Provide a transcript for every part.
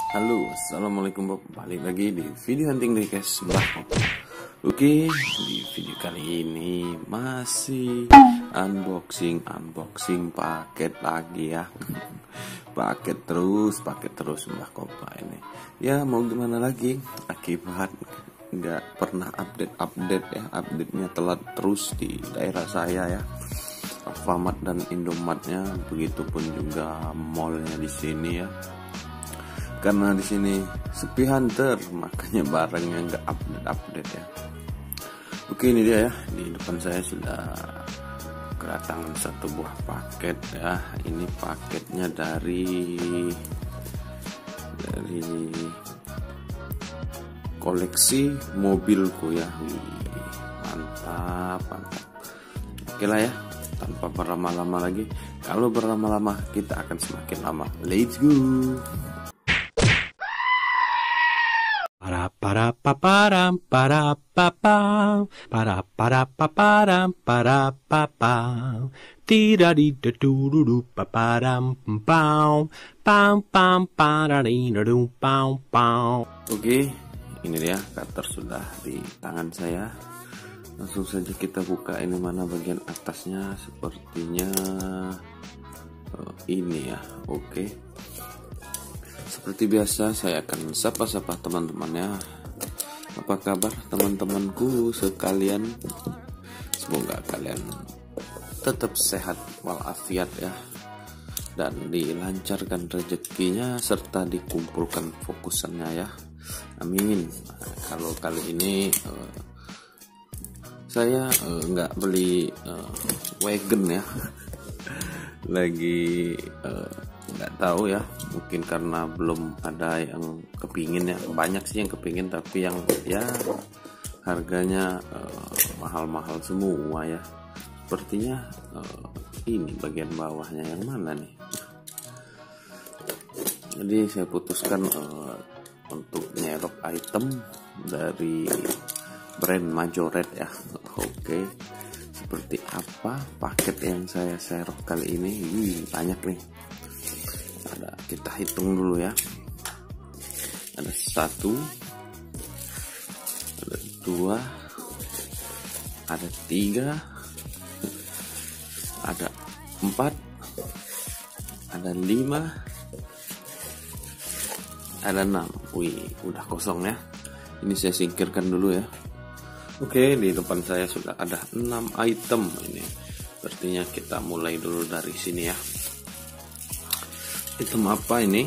Halo, assalamualaikum Bob. Balik lagi di video hunting request Mbah. Oke, di video kali ini masih unboxing paket lagi ya. paket terus Mbah Kopa ini. Ya mau gimana lagi? Akibat nggak pernah update ya, update-nya telat terus di daerah saya ya. Alfamart dan Indomaretnya, begitupun juga mallnya di sini ya. Karena di sini sepi hunter, makanya barangnya nggak update ya. Oke, ini dia ya, di depan saya sudah kedatangan satu buah paket ya. Ini paketnya dari koleksi mobilku ya. Wih, mantap. Oke lah ya, tanpa berlama-lama lagi. Kalau berlama-lama kita akan semakin lama. Let's go. Para paparam para papam para paparam para papam tiradidadururu paparam pam pam pam paradidu pam pam. Oke, ini dia cutter sudah di tangan saya. Langsung saja kita buka. Ini mana bagian atasnya, sepertinya ini ya. Oke. Seperti biasa saya akan sapa-sapa teman-temannya. Apa kabar teman-temanku sekalian? Semoga kalian tetap sehat walafiat ya, dan dilancarkan rezekinya serta dikumpulkan fokusannya ya. Amin. Kalau kali ini saya nggak beli wagon ya. Lagi nggak tahu ya, mungkin karena belum ada yang kepingin ya. Banyak sih yang kepingin, tapi yang ya harganya mahal-mahal semua ya. Sepertinya ini bagian bawahnya yang mana nih. Jadi saya putuskan untuk nyerok item dari brand Majorette ya. Oke, seperti apa paket yang saya serok kali ini? Banyak nih. Kita hitung dulu ya. Ada 1, ada 2, ada 3, ada 4, ada 5, ada 6. Wih, udah kosong ya. Ini saya singkirkan dulu ya. Oke, di depan saya sudah ada 6 item ini. Sepertinya kita mulai dulu dari sini ya. Item apa ini?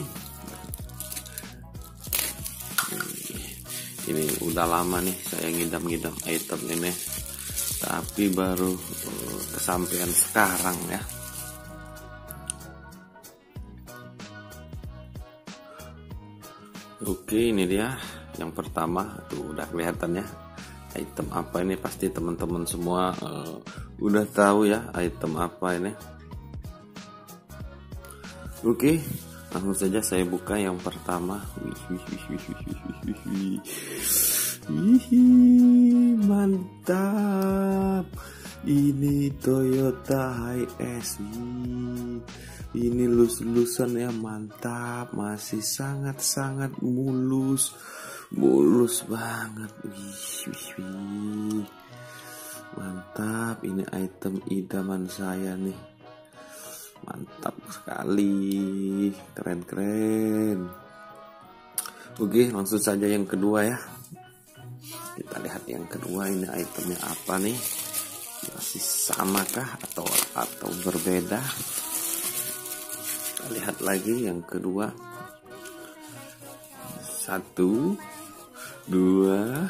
Ini udah lama nih saya ngidam-ngidam item ini, tapi baru kesampaian sekarang ya. Oke, ini dia yang pertama. Tuh udah kelihatan ya. Item apa ini? Pasti teman-teman semua udah tahu ya item apa ini. Oke, langsung saja saya buka yang pertama. Mantap. Ini Toyota Hiace. Ini lus-lusan ya, mantap. Masih sangat-sangat mulus banget. Mantap, ini item idaman saya nih. Mantap sekali, keren. Oke, langsung saja yang kedua ya. Kita lihat yang kedua, ini itemnya apa nih? Masih samakah atau berbeda? Kita lihat lagi yang kedua. 1, 2,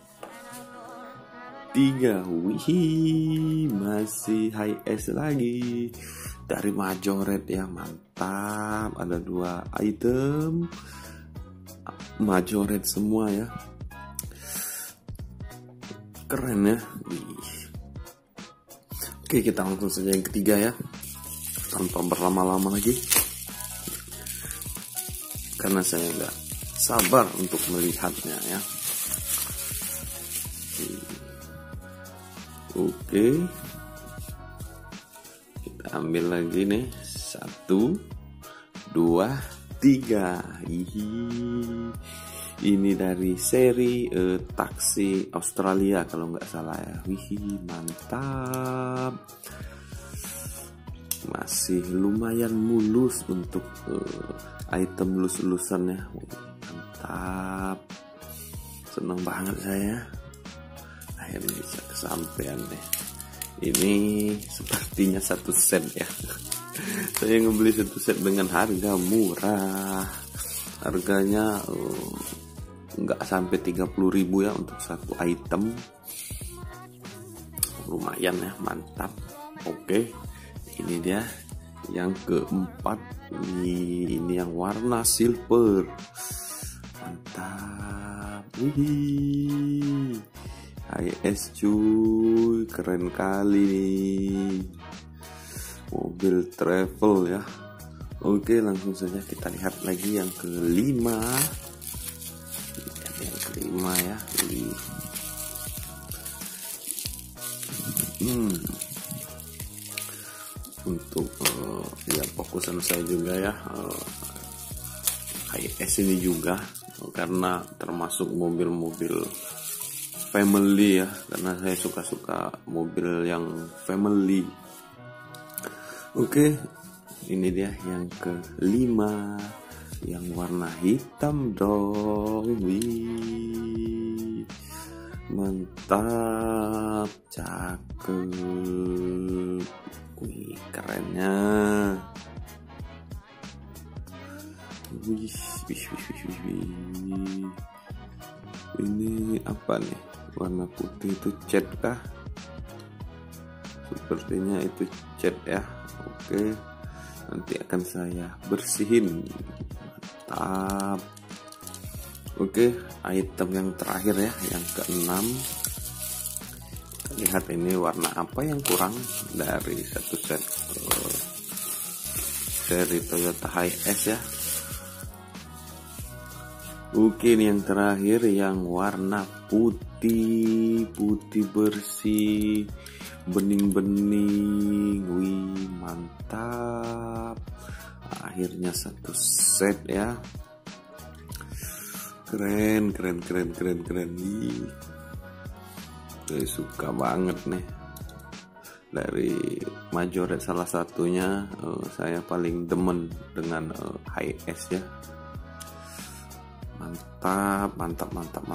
3. Wih, masih Hiace lagi dari Majorette ya, mantap. Ada 2 item Majorette semua ya, keren ya. Oke, kita langsung saja yang ketiga ya, tanpa berlama-lama lagi, karena saya nggak sabar untuk melihatnya ya. Oke, kita ambil lagi nih. 1, 2, Ini dari seri taksi Australia kalau nggak salah ya. Mantap. Masih lumayan mulus untuk item lus-lusannya. Mantap. Seneng banget saya. Akhirnya bisa kesampaian deh. Ini sepertinya satu set ya. Saya ngebeli satu set dengan harga murah. Harganya nggak sampai 30.000 ya untuk satu item. Lumayan ya, mantap. Oke, ini dia yang keempat. Ini yang warna silver. Mantap. Wih, HS cuy, keren kali nih. Mobil travel ya. Oke, langsung saja kita lihat lagi yang kelima. Yang kelima ya. Untuk ya fokusan saya juga ya, HS ini juga karena termasuk mobil-mobil family ya, karena saya suka mobil yang family. Oke, ini dia yang kelima, yang warna hitam dong. Wih, mantap, cakep. Wih, kerennya. Wih. Ini apa nih? Warna putih itu cat kah? Sepertinya itu cat ya. Oke, nanti akan saya bersihin. Mantap. Oke, item yang terakhir ya, yang keenam. Kita lihat ini warna apa yang kurang dari satu set seri Toyota Hiace ya. Oke, ini yang terakhir yang warna putih bersih, bening-bening. Wih, mantap. Akhirnya satu set ya. Keren. Saya suka banget nih. Dari Majorette salah satunya, saya paling demen dengan Hiace ya. Mantap.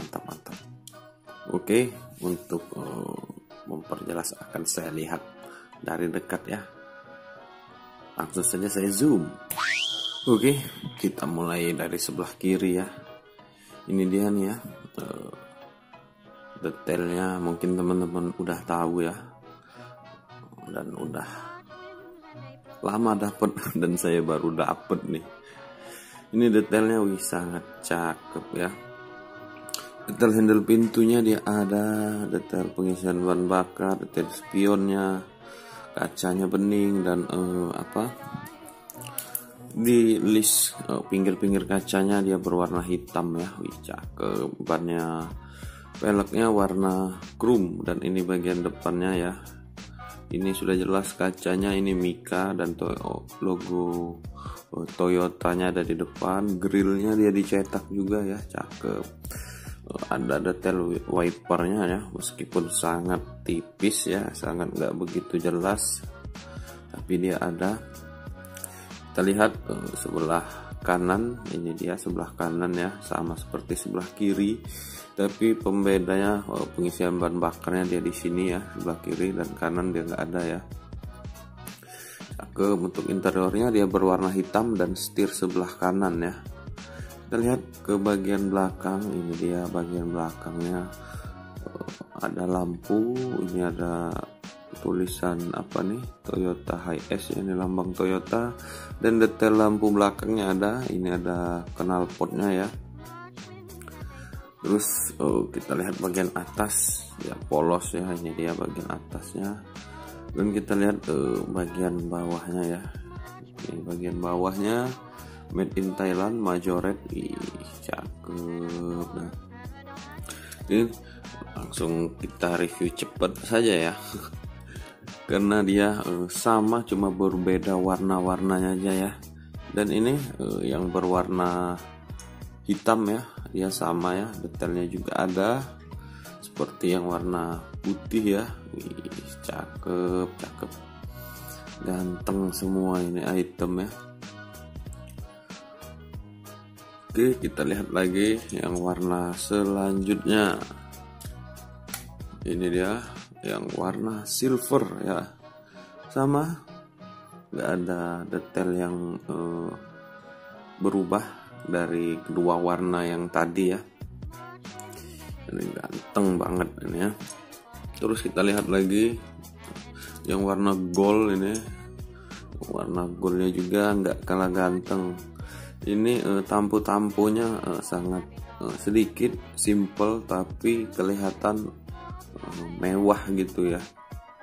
Oke, untuk memperjelas akan saya lihat dari dekat ya. Langsung saja saya zoom. Oke, kita mulai dari sebelah kiri ya. Ini dia nih ya, detailnya mungkin teman-teman udah tahu ya, dan udah lama dapet dan saya baru dapet nih. Ini detailnya wih sangat cakep ya. Detail handle pintunya dia ada, detail pengisian bahan bakar, detail spionnya, kacanya bening, dan di list pinggir-pinggir kacanya dia berwarna hitam ya. Wih cakep. Bannya peleknya warna chrome, dan ini bagian depannya ya. Ini sudah jelas kacanya, ini Mika dan logo Toyotanya ada di depan. Grillnya dia dicetak juga ya, cakep. Ada detail wipernya ya, meskipun sangat tipis ya, sangat nggak begitu jelas, tapi dia ada. Kita lihat sebelah kanan, ini dia sebelah kanan ya, sama seperti sebelah kiri, tapi pembedanya pengisian bahan bakarnya dia di sini ya, sebelah kiri, dan kanan dia nggak ada ya. Untuk interiornya dia berwarna hitam dan setir sebelah kanan ya. Kita lihat ke bagian belakang, ini dia bagian belakangnya, ada lampu, ini ada tulisan apa nih, Toyota Hiace, ini lambang Toyota, dan detail lampu belakangnya ada, ini ada knalpotnya ya. Terus kita lihat bagian atas ya, polos ya, ini dia bagian atasnya. Dan kita lihat bagian bawahnya ya, ini bagian bawahnya made in Thailand, Majorette. Ih, cakep. Nah, ini langsung kita review cepet saja ya. Karena dia sama, cuma berbeda warna-warnanya aja ya. Dan ini yang berwarna hitam ya, dia sama ya, detailnya juga ada seperti yang warna putih ya. Wih, cakep, ganteng semua ini item ya. Oke, kita lihat lagi yang warna selanjutnya. Ini dia yang warna silver ya, sama, nggak ada detail yang berubah dari kedua warna yang tadi ya. Ini ganteng banget ini ya. Terus kita lihat lagi yang warna gold ini. Warna goldnya juga nggak kalah ganteng. Ini tampu-tampunya sangat sedikit, simple, tapi kelihatan mewah gitu ya,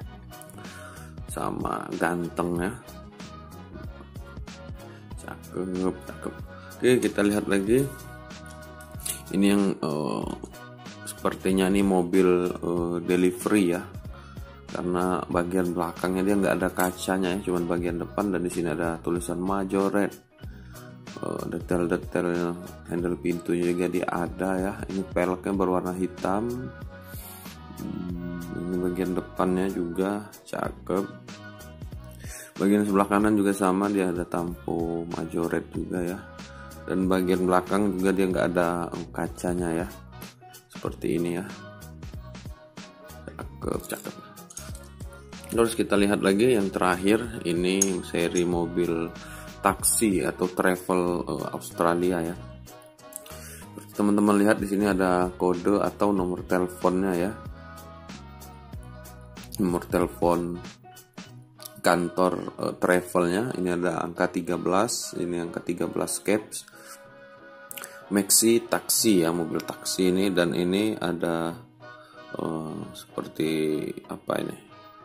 sama ganteng ya, cakep. Oke, kita lihat lagi. Ini yang sepertinya nih mobil delivery ya, karena bagian belakangnya dia nggak ada kacanya ya, cuman bagian depan, dan di sini ada tulisan Majoret. Detail-detail handle pintunya juga dia ada ya. Ini peleknya berwarna hitam. Ini bagian depannya juga cakep. Bagian sebelah kanan juga sama, dia ada tampo Majoret juga ya. Dan bagian belakang juga dia nggak ada kacanya ya, seperti ini ya. Cakep. Terus kita lihat lagi yang terakhir, ini seri mobil taksi atau travel Australia ya. Teman-teman lihat di sini ada kode atau nomor teleponnya ya. Nomor telepon kantor travelnya, ini ada angka 13, ini angka 13 caps. Maxi taksi ya, mobil taksi ini, dan ini ada seperti apa ini,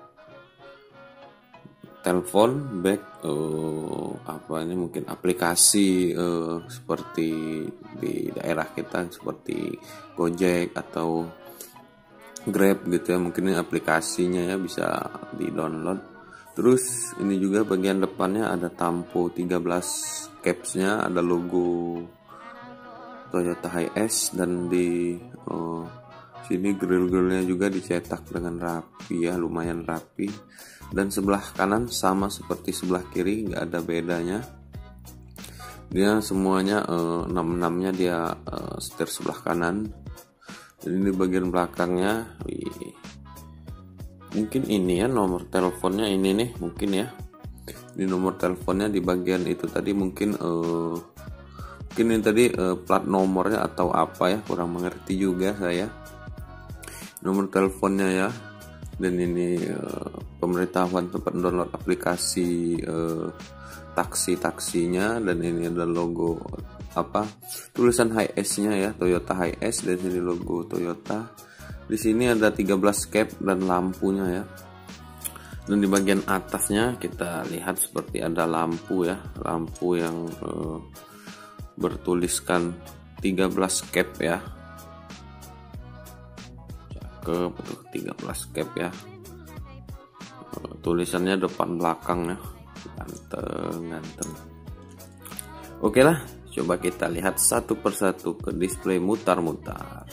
telepon back, apa ini, mungkin aplikasi seperti di daerah kita seperti Gojek atau Grab gitu ya, mungkin ini aplikasinya ya, bisa di download. Terus ini juga bagian depannya ada tampo 13 capsnya, ada logo Toyota Hiace, dan di sini grill-grillnya juga dicetak dengan rapi ya, lumayan rapi. Dan sebelah kanan sama seperti sebelah kiri, nggak ada bedanya. Dia semuanya 66-nya dia setir sebelah kanan. Dan ini bagian belakangnya, mungkin ini ya nomor teleponnya, ini nih mungkin ya. Di nomor teleponnya di bagian itu tadi, mungkin ini tadi plat nomornya atau apa ya, kurang mengerti juga saya. Nomor teleponnya ya. Dan ini pemberitahuan tempat download aplikasi taksinya, dan ini ada logo apa, tulisan Hiace-nya ya, Toyota Hiace, dan ini logo Toyota. Di sini ada 13 cap dan lampunya ya. Dan di bagian atasnya kita lihat seperti ada lampu ya, lampu yang bertuliskan 13 cap ya. Cakep, betul, 13 cap ya. Tulisannya depan belakang ya, ganteng. Oke lah, coba kita lihat satu persatu ke display mutar-mutar.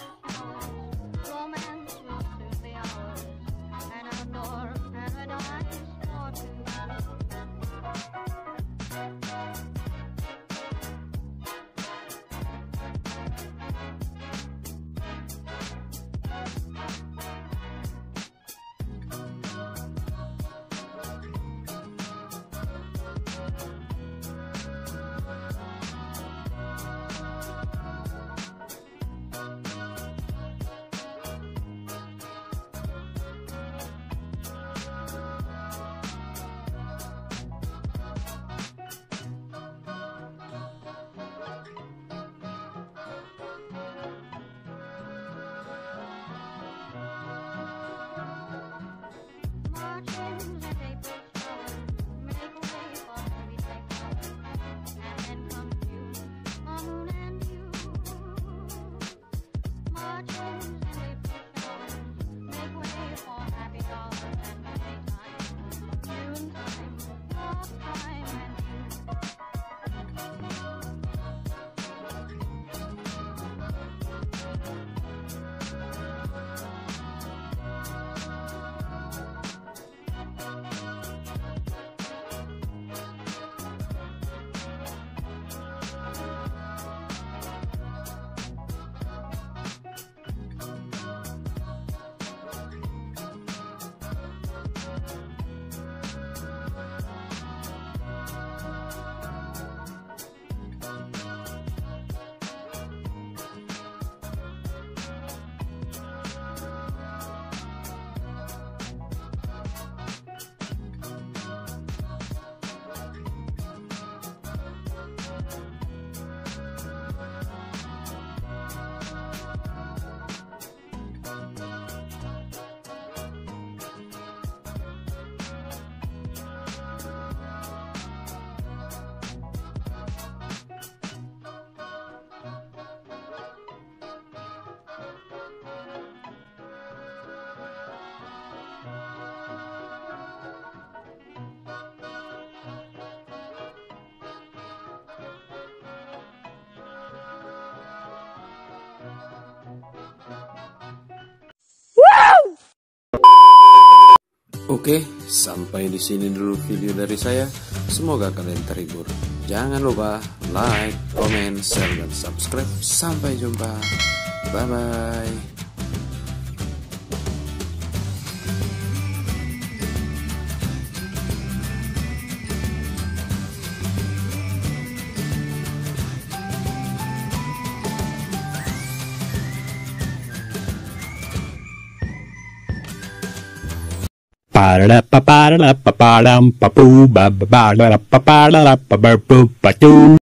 Oke, sampai di sini dulu video dari saya. Semoga kalian terhibur. Jangan lupa like, comment, share, dan subscribe. Sampai jumpa. Bye-bye. Ba-da-da-ba-ba-da-da-ba-ba-dum-ba-boo, ba-ba-ba-da-da-ba-ba-da-da-ba-ba-boo-ba-doo.